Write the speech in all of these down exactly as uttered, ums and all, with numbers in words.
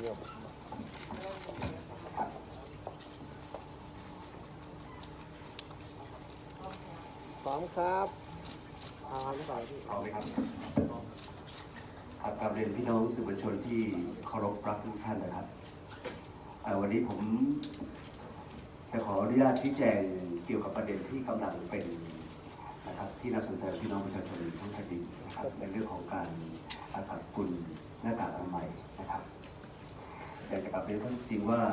ยวพร้อมครับเอาหรือเปล่าพี่เอาไหมครับครับกราบเรียนพี่น้องสื่อมวลชนที่เคารพรักทุกท่านนะครับวันนี้ผมจะขออนุญาตชี้แจงเกี่ยวกับประเด็นที่กำลังเป็นนะครับที่น่าสนใจพี่น้องประชาชนทั้งแผ่นดินนะครับในเรื่องของการกักตุนหน้ากากอนามัยนะครับอยากจะกลับเรียนข้อจริงว่า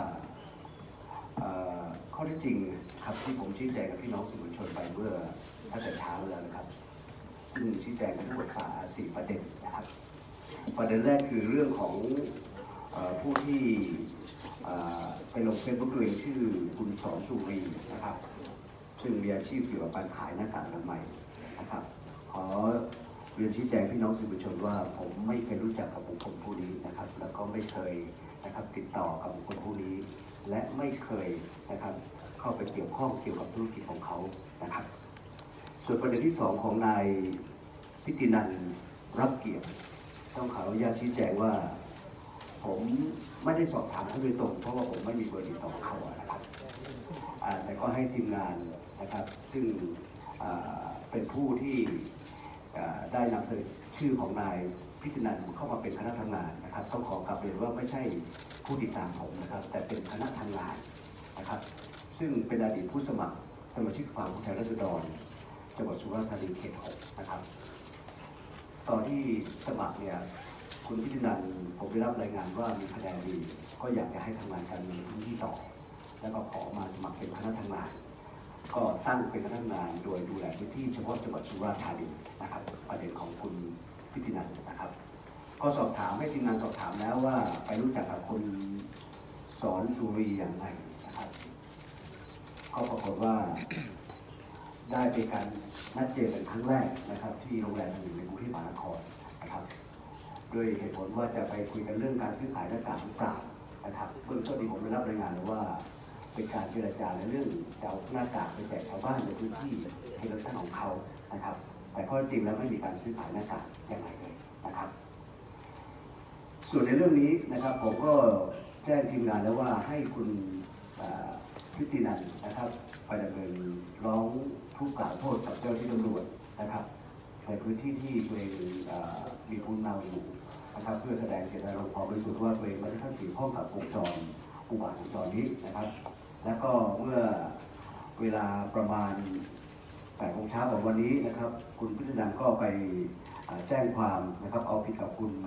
ข้อที่จริงครับที่ผมชี้แจงกับพี่น้องสื่อมวลชนไปเมื่อตั้งแต่เช้าแล้วนะครับซึ่งชี้แจงทั้งหมดสี่ประเด็นนะครับประเด็นแรกคือเรื่องของผู้ที่ไปลงเฟซบุ๊กตัวเองชื่อคุณสอนสุรีนะครับซึ่งมีอาชีพเกี่ยวกับการขายหน้ากากอนามัยนะครับขอเรียนชี้แจงพี่น้องสื่อมวลชนว่าผมไม่เคยรู้จักกับบุคคลผู้นี้นะครับแล้วก็ไม่เคยนะครับติดต่อกับบุคคลผู้นี้และไม่เคยนะครับเข้าไปเกี่ยวข้องเกี่ยวกับธุรกิจของเขานะครับส่วนประเด็นที่สองของนายพิธีนันท์รับเกียรติต้องขออนุญาตชี้แจงว่าผมไม่ได้สอบถามเขาโดยตรงเพราะว่าผมไม่มีเบอร์ติดต่อเขานะครับแต่ก็ให้ทีมงานนะครับซึ่งเป็นผู้ที่ได้นำเสนอชื่อของนายพิธีนันท์เข้ามาเป็นคณะทำงานนะครับต้องขอกลับเรียนว่าไม่ใช่ผู้ติดตามผมนะครับแต่เป็นคณะทำงานนะครับซึ่งเป็นอดีตผู้สมัครสมาชิกสภาผู้แทนราษฎรจังหวัดสุราษฎร์ธานีเขตหกนะครับตอนที่สมัครเนี่ยคุณพิธีนันท์ผมได้รับรายงานว่ามีคะแนนดีก็อยากจะให้ทำงานการเมืองพื้นที่ต่อแล้วก็ขอมาสมัครเป็นคณะทำงานก็ตั้งเป็นคณะทำงานโดยดูแลพื้นที่เฉพาะจังหวัดสุราษฎร์ธานีนะครับประเด็นของคุณพิธีนันท์นะครับก็สอบถามให้ทีมงานสอบถามแล้วว่าไปรู้จักกับคนสอนสุรีอย่างไรนะครับก็ปรากฏว่าได้เป็นการนัดเจอกันครั้งแรกนะครับที่โรงแรมแห่งหนึ่งในกรุงเทพมหานครนะครับด้วยเหตุผลว่าจะไปคุยกันเรื่องการซื้อขายหน้ากากหรือเปล่านะครับเบื้องต้นที่ผมได้รับรายงานว่าเป็นการเจรจาในเรื่องจะเอาหน้ากากไปแจกชาวบ้านในพื้นที่ให้รถท่านของเขานะครับแต่ข้อจริงแล้วไม่มีการซื้อขายหน้ากากอย่างไรเลยนะครับส่วนในเรื่องนี้นะครับผมก็แจ้งทีมงานแล้วว่าให้คุณพิธีนันท์นะครับไปดำเนินร้องทุกข์กล่าวโทษกับเจ้าหน้าที่ตำรวจนะครับในพื้นที่ที่ตัวเองมีภูมิลำเนาอยู่นะครับเพื่อแสดงเจตนารมณ์ความบริสุทธิ์ว่าตัวเองไม่ได้เข้าเกี่ยวข้องกับวงจรอุบัติวงจรนี้นะครับแล้วก็เมื่อเวลาประมาณแปดโมงเช้าของวันนี้นะครับคุณพิธีนันท์ก็ไปแจ้งความนะครับเอาผิดกับคุณ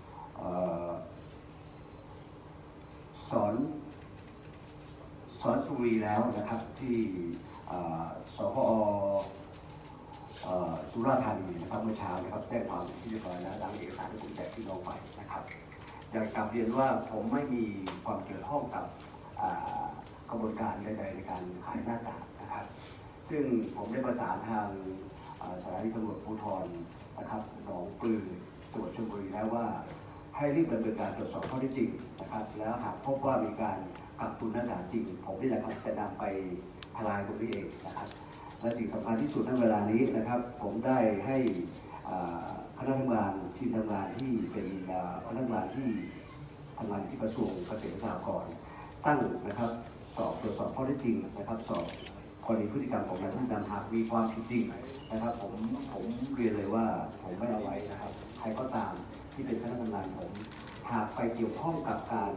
สอนสอนสุรีแล้วนะครับที่สพสุราษฎร์ธานีนะครับเมื่อเช้านะครับแจ้งความที่เรียบร้อยแล้วหลังเอกสารที่ผมแจกที่น้องไปนะครับอยากกลับเรียนว่าผมไม่มีความเกี่ยวข้องกับกระบวนการใดๆในการขายหน้ากากนะครับซึ่งผมได้ประสานทางสถานีตำรวจภูธรนะครับหนองปลือจังหวัดชลบุรีแล้วว่าให้รีบดำเนินการตรวจสอบข้อเท็จจริงนะครับแล้วหากพบว่ามีการกักตุนหน้ากากจริงผมนี่แหละครับจะนำไปทลายตรงนี้เองนะครับและสิ่งสำคัญที่สุดในเวลานี้นะครับผมได้ให้คณะทำงานทีมทำงานที่เป็นคณะทำงานที่ทำงานที่กระทรวงเกษตรและสหกรณ์ตั้งนะครับสอบตรวจสอบข้อเท็จจริงนะครับสอบกรณีพฤติกรรมของนายผู้นำหากมีความผิดจริงนะครับผมผมเรียนเลยว่าผมไม่เอาไว้นะครับใครก็ตามที่เป็นคณะทำงานผมหากไปเกี่ยวข้องกับการ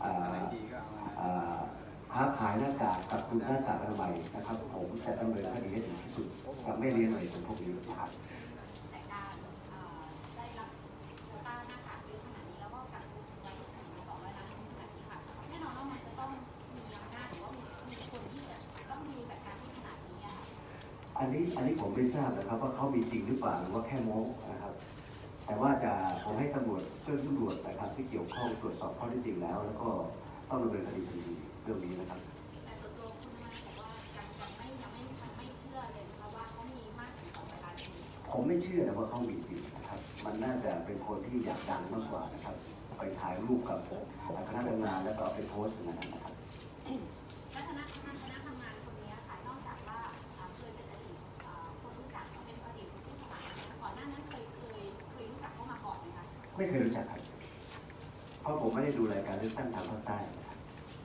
ค้าขายหน้ากากกับคุณหน้ากากอนามัยนะครับผมจะดำเนินคดีให้ถึงที่สุดกับไม่เรียนอะไรเป็นพวกนี้นะครับแต่การได้รับโควต้าหน้ากากเยอะขนาดนี้แล้วก็กักตุนไว้สองร้อยล้านชิ้นขนาดนี้ค่ะแน่นอนว่ามันจะต้องมีอำนาจหรือว่ามีคนที่ต้องมีแบบการที่ขนาดนี้อ่ะอันนี้อันนี้ผมไม่ทราบนะครับว่าเขามีจริงหรือเปล่าหรือว่าแค่โม้นะครับแต่ว่าจะผมให้ตำรวจเจ้าหน้าที่ตำรวจนะครับที่เกี่ยวข้องตรวจสอบข้อเท็จจริงแล้วแล้วก็ต้องดำเนินคดีทันทีเรื่องนี้นะครับแต่ตัวตัวคุณทนายบอกว่ายังยังไม่ยังไม่ไม่เชื่อเลยเพราะว่าเขามีมากถึงสองร้อยล้านชิ้นผมไม่เชื่อนะว่าเขามีจริงนะครับมันน่าจะเป็นคนที่อยากดังมากกว่านะครับไปถ่ายรูปกับคณะทำงานแล้วก็เอาไปโพสต์อย่างนั้นนะครับและคณะคณะคณะทำงานคนนี้ค่ะนอกจากว่าเคยเป็นอดีตคนรู้จักเขาเป็นอดีตผู้สมัครก่อนหน้านั้นเคยเคยเคยรู้จักเขามาก่อนไหมคะไม่เคยรู้จักครับราะผมไม่ได้ดูรายการเลือกตั้งทางภาคใต้นะครับ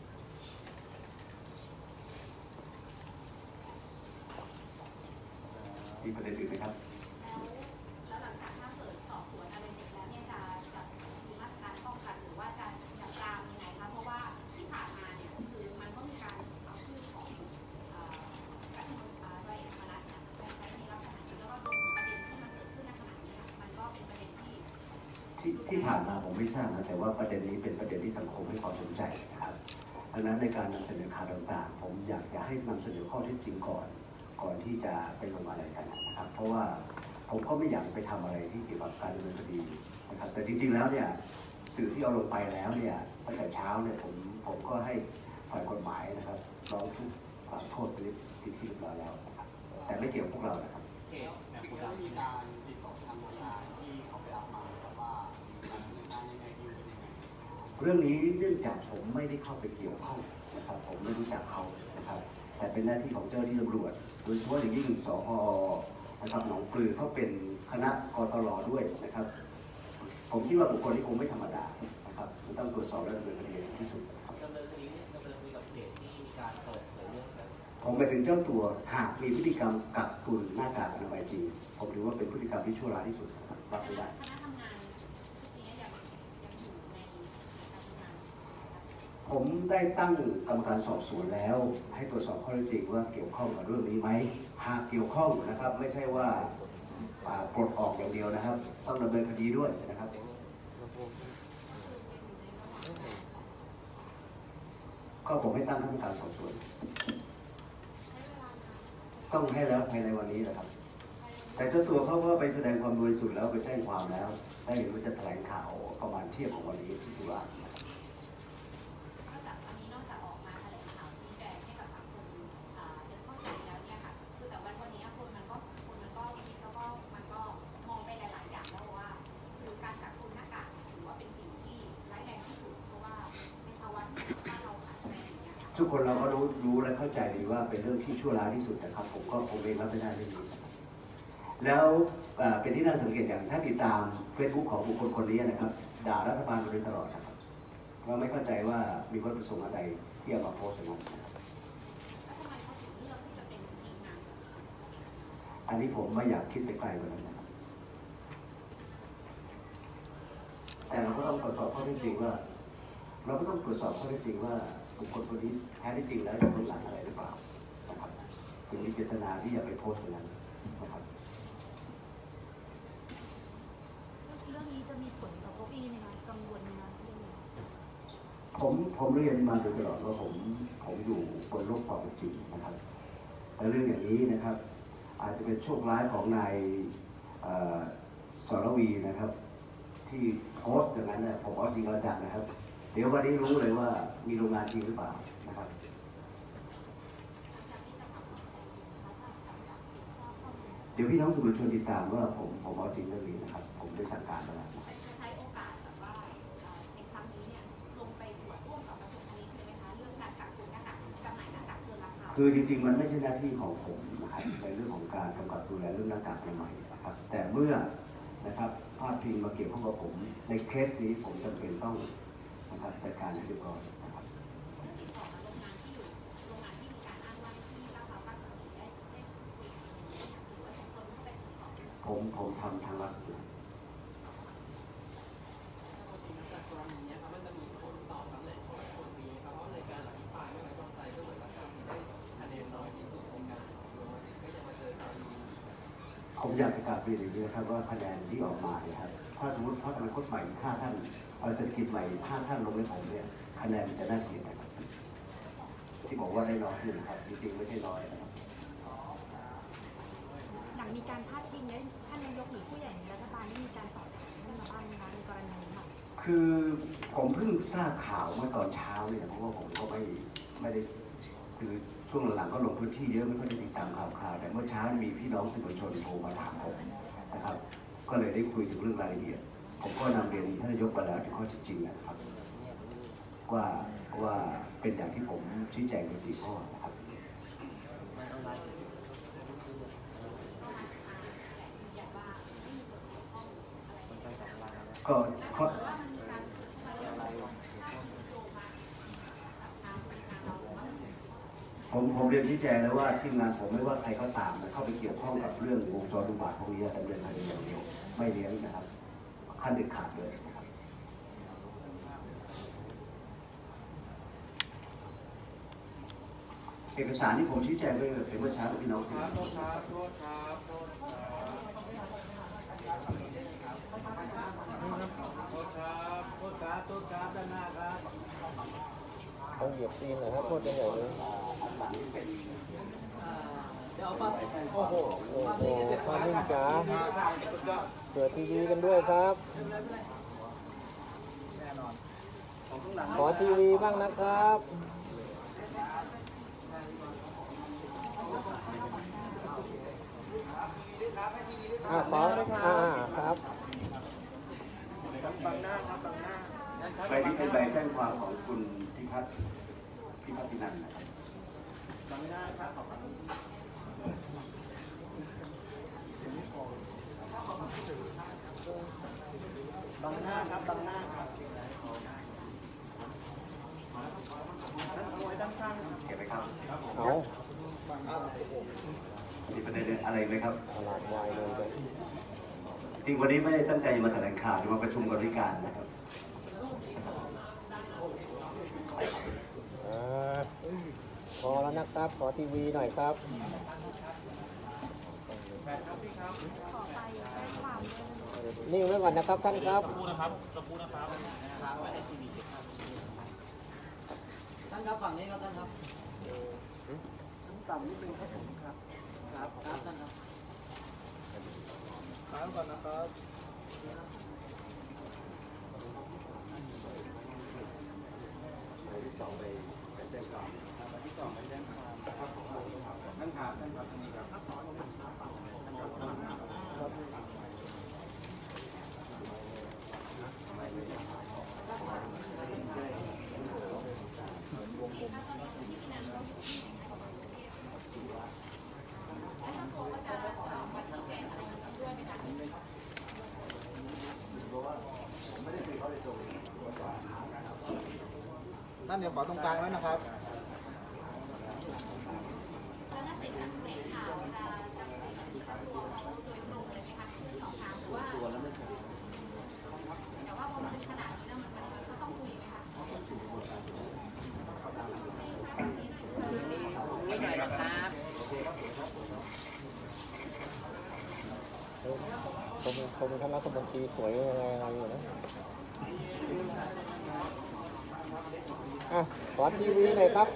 มีประเด็นอื่นไหมครับแล้วแล้วหลังจากถ้าเกิดสอบสวนอะไรเสร็จแล้วเนี่ยจะจะมีมาตรการป้องกันหรือว่าจะจัดการยังไงคะเพราะว่าที่ผ่านมาเนี่ยคือมันก็มีการเอาชื่อของเอ่อรัฐมนตรีร้อยเอกธรรมนัสเนี่ยไปใช้ในลักษณะนี้แล้วก็รวมถึงประเด็นที่มันเกิดขึ้นในขณะนี้มันก็เป็นประเด็นที่ที่ที่ผ่านมาผมไม่ทราบนะแต่ว่าประเด็นนี้เป็นประเด็นที่สังคมให้ความสนใจนะครับดังนั้นในการนำเสนอข่าวต่างๆผมอยากจะให้นำเสนอข้อเท็จจริงก่อนก่อนที่จะไปลงอะไรกันนะครับ เพราะว่าผมก็ไม่อยากไปทำอะไรที่เกี่ยวกับการดำเนินคดีนะครับแต่จริงๆแล้วเนี่ยสื่อที่เอาลงไปแล้วเนี่ยตั้งแต่เช้าเนี่ยผมผมก็ให้ฝ่ายกฎหมายนะครับร้องทุกข์กล่าวโทษไปที่ที่เรียบร้อยแล้วนะครับแต่ไม่เกี่ยวกับพวกเรานะครับเขตแบบคุณมีการติดต่อทางโรงงานที่เขาไปรับมาแต่ว่าการดำเนินการยังไงดีเป็นยังไงเรื่องนี้เนื่องจากผมไม่ได้เข้าไปเกี่ยวข้องนะครับผมไม่รู้จักเขานะครับแต่เป็นหน้าที่ของเจ้าหน้าที่ตำรวจโดยเฉพาะอย่างยิ่งสพนะครับหนองปลือเขาเป็นคณะกตรด้วยนะครับผมคิดว่าบุคคลที่คงไม่ธรรมดานะครับมันต้องตรวจสอบและดำเนินคดีให้ที่สุดครับดำเนินคดีเนี่ยดำเนินคดีกับเพจที่มีการเปิดเผยเรื่องแบบผมไปถึงเจ้าตัวหากมีพฤติกรรมกักตุนหน้ากากอนามัยจริงผมถือว่าเป็นพฤติกรรมที่ชั่วร้ายที่สุดนะครับรับไม่ได้คณะทำงานชุดนี้ยังยังอยู่ในการทำงานผมได้ตั้งกรรมการสอบสวนแล้ว ให้ตรวจสอบข้อเท็จจริงว่าเกี่ยวข้องกับเรื่องนี้ไหมหากเกี่ยวข้องนะครับ ไม่ใช่ว่าอ่าปลดออกอย่างเดียวนะครับ ต้องดำเนินคดีด้วยนะครับก็ผมให้ตั้งกรรมการสอบสวน ต้องให้แล้วภายในวันนี้นะครับ แต่เจ้าตัวเขาก็ไปแสดงความบริสุทธิ์แล้วไปแจ้งความแล้วได้เห็นว่าจะแถลงข่าวประมาณเที่ยงของวันนี้ที่ตุลาคมนอกจากอันนี้นอกจากออกมาแถลงข่าวชี้แจงให้กับสังคมอ่าได้เข้าใจแล้วเนี่ยค่ะคือแต่วันวันนี้คนมันก็คนมันก็คิดแล้วก็มันก็มองไปหลาย ๆ อย่างแล้วว่าคือการกักตุนหน้ากากถือว่าเป็นสิ่งที่ร้ายแรงที่สุดเพราะว่าในภาวะที่บ้านเราขาดแคลนอย่างเงี้ยค่ะทุกคนเราก็รู้รู้และเข้าใจดีว่าเป็นเรื่องที่ชั่วร้ายที่สุดนะครับ ผมก็คงเองรับไม่ได้เรื่องนี้นะครับแล้วเอ่อเป็นที่น่าสังเกตอย่างถ้าติดตามเฟซบุ๊กของบุคคลคนนี้นะครับด่ารัฐบาลมาโดยตลอดนะครับเราไม่เข้าใจว่ามีวัตถุประสงค์อะไรที่เอามาโพสต์อย่างนั้นนะครับแล้วทำไมเขาถึงเลือกที่จะเป็นทีมงานแบบนี้อันนี้ผมไม่อยากคิดไปไกลกว่านั้นนะครับแต่เราก็ต้องตรวจสอบข้อเท็จจริงว่า เราก็ต้องตรวจสอบข้อเท็จจริงว่าบุคคลคนนี้แท้ที่จริงแล้วอยู่เบื้องหลังอะไรหรือเปล่านะครับถึงมีเจตนาที่จะไปโพสต์อย่างนั้นนะครับเรื่องนี้จะมีผลต่อพวกพี่ไหมคะกังวลไหมคะเรื่องนี้ผมผมเรียนมาโดยตลอดว่าผมผมอยู่บนโลกความเป็นจริงนะครับและเรื่องอย่างนี้นะครับ อาจจะเป็นโชคร้ายของนายเอ่อสรวีนะครับ ที่โพสต์อย่างนั้นเนี่ยผมเอาจริงเอาจังนะครับ เดี๋ยววันนี้รู้เลยว่ามีโรงงานจริงหรือเปล่านะครับ เดี๋ยวพี่น้องสื่อมวลชนติดตามว่าผมผมเอาจริงเรื่องนี้นะครับ ผมได้สั่งการไปแล้วนะครับจะใช้โอกาสแบบว่าเอ่อในครั้งนี้เนี่ยลงไปตรวจร่วมกับกระทรวงพาณิชย์เลยไหมคะเรื่องการกักตุนหน้ากากจำหน่ายหน้ากากเกินราคาคือจริงๆ มันไม่ใช่หน้าที่ของผมนะครับในเรื่องของการกำกับดูแลเรื่องหน้ากากอนามัยนะครับ แต่เมื่อนะครับพาดพิงมาเกี่ยวข้องกับผมในเคสนี้ผมจำเป็นต้องนะครับจัดการให้เรียบร้อยนะครับเรื่องติดต่อกับโรงงานที่อยู่โรงงานที่มีการอ้างว่าที่ลาดพร้าวบ้านเราได้ได้คุยกันอย่างนี้หรือว่าส่งคนเข้าไปตรวจสอบผมผมทำทางลับอยู่จากกรณีนี้ครับมันจะมีผลต่อตำแหน่งของคนนี้ครับเพราะในการอภิปรายไม่ไว้วางใจก็เหมือนกับการที่ได้คะแนนน้อยที่สุดในการลงมติก็ยังมาเจอการดูผมอยากจะกราบเรียนอย่างนี้นะครับว่าคะแนนที่ออกมาเนี่ยครับถ้าสมมติพรรคอนาคตใหม่ห้าท่านเอาเศรษฐกิจใหม่ห้าท่านลงให้ผมเนี่ยคะแนนมันจะน่าเกลียดนะครับที่บอกว่าได้น้อยนี่นะครับจริงๆไม่ใช่น้อยนะครับหลังมีการพาดพิงเนี่ยท่านนายกหรือผู้ใหญ่ในรัฐบาลได้มีการสอบถามท่านมาบ้างไหมคะในกรณีนี้ค่ะคือผมเพิ่งทราบข่าวเมื่อตอนเช้าเนี่ยเพราะว่าผมก็ไม่ไม่ได้คือช่วงหลังๆก็ลงพื้นที่เยอะไม่ค่อยได้ติดตามข่าวคราวแต่เมื่อเช้ามีพี่น้องสื่อมวลชนโทรมาถามผมนะครับ ก็เลยได้คุยถึงเรื่องรายละเอียดผมก็นำเรียนท่านนายกไปแล้วถึงข้อเท็จจริงนะครับ ว่าว่าเป็นอย่างที่ผมชี้แจงในสี่ข้อนะครับมันต้องรัดก็มาอ่าแต่ยืนยันว่าไม่มีส่วนเกี่ยวข้องอะไรมันต้องสองวันแล้วก็ถ้าข้อเกิดว่ามันมีการสืบเข้ามาเรื่องนี้ผมเรียนชี้แจงแล้วว่าทีมงานผมไม่ว่าใครก็ตามนะเข้าไปเกี่ยวข้องกับเรื่องวงจรอุบาทพวกนี้แต่เรื่องอะไรอย่างเดียวไม่เลี้ยงนะครับขั้นเด็ดขาดเลยนะครับเอกสารที่ผมชี้แจงไปเป็นเมื่อเช้าพี่น้องสิครับโทษครับโทษครับโทษครับโทษครับโทษครับโทษครับด้านหน้าครับต้องเหยียบตีนหน่อยครับโทษยังไงเลยเดี๋ยวเอาปั๊บโอ้โหโอ้โหความนิ่งจ๋าเปิดทีวีกันด้วยครับ ขอทีวีบ้างนะครับอ่าขออ่าครับบังหน้าครับบังหน้าใบนี้เป็นใบแจ้งความของคุณพิพัฒน์พิพัฒน์พินันท์นะครับบังหน้าครับขอบคุณบังหน้าครับบังหน้าครับนั่นเอาไว้ด้านข้างครับเก็บไหมครับเอามีประเด็นอะไรไหมครับตลาดวายเลยเลยจริงวันนี้ไม่ได้ตั้งใจมาแถลงข่าวหรือมาประชุมบริการนะครับอ่าพอแล้วนะครับ ขอทีวีหน่อยครับขอไปแจ้งความด้วยนิ่งไว้ก่อนนะครับท่านครับท่านครับฝั่งนี้ครับท่านครับต่ำนิดนึงครับผมครับครับครับท่านครับค้างก่อนนะครับที่สองไปแจ้งความที่สองไปแจ้งความครับท่านครับท่านครับท่านนี้ครับ ท่านเดี๋ยวขอตรงกลางไว้นะครับแล้วถ้าเสร็จจากแถลงข่าวจะจะคุยกับที่ตัวเขาโดยตรงเลยไหมคะคือสอบถามหรือว่าแต่ว่าพอมันเป็นขนาดนี้แล้วมันมันก็ต้องคุยไหมคะนี่หน่อยนะครับผมผมเป็นท่านรัฐมนตรีสวยยังไงอะไรอยู่นะอ่ะขอทีวีหน่อยครับ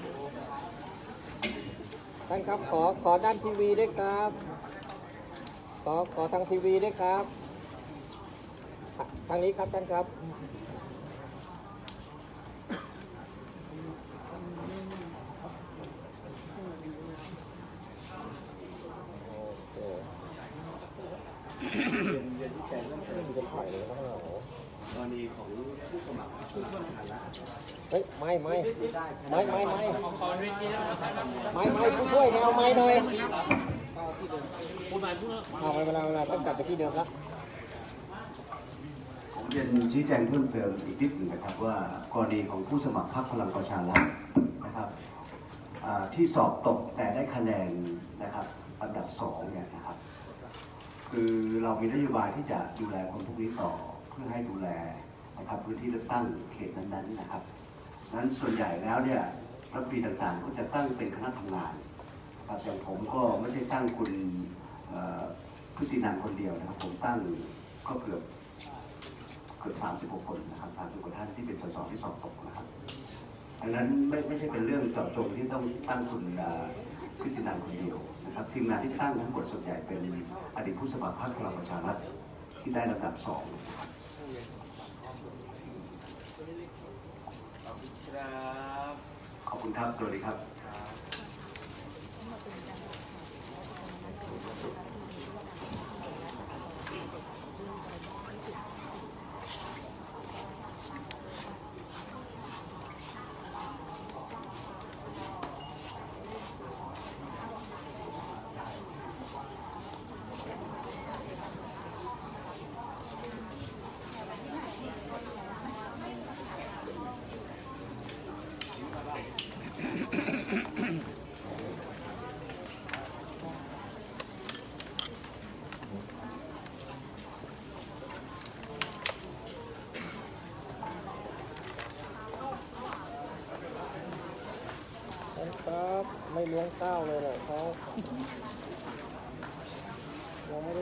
ท่านครับขอขอด้านทีวีด้วยครับขอขอทางทีวีด้วยครับทางนี้ครับท่านครับโอเคจะถ่ายเลยครับกรณีของผู้สมัครผู้สมัครฐานะเฮ้ยไม่ไม่ไม่ไม่ไม่ไม่ไม่ผู้ช่วยเนี่ยเอาไม้หน่อยพูดมาพูดเอาเวลาเวลาต้องกลับไปที่เดิมแล้วผมเรียนชี้แจงเพิ่มเติมอีกนิดหนึ่งนะครับว่ากรณีของผู้สมัครพรรคพลังประชารัฐนะครับอ่าที่สอบตกแต่ได้คะแนนนะครับอันดับสองเนี่ยนะครับคือเรามีนโยบายที่จะดูแลคนพวกนี้ต่อเพื่อให้ดูแลนะครับพื้นที่เลือกตั้งเขตนั้นๆนะครับนั้นส่วนใหญ่แล้วเนี่ยรัฐมนตรีต่างๆก็จะตั้งเป็นคณะทำงานนะครับอย่างผมก็ไม่ใช่ตั้งคุณพฤตินันท์คนเดียวนะครับผมตั้งก็เกือบเกือบสามสิบหกคนนะครับสามสิบกว่าท่านที่เป็นสสที่สอบตกนะครับดังนั้นไม่ไม่ใช่เป็นเรื่องเจาะจงที่ต้องตั้งคุณพฤตินันท์คนเดียวนะครับทีมงานที่ตั้งทั้งหมดส่วนใหญ่เป็นอดีตผู้สมัครพรรคพลังประชารัฐที่ได้ลำดับสองนะครับครับขอบคุณครับ สวัสดีครับครับไม่ล้วงเต้าเลยเนี่ยเขายังไม่ได้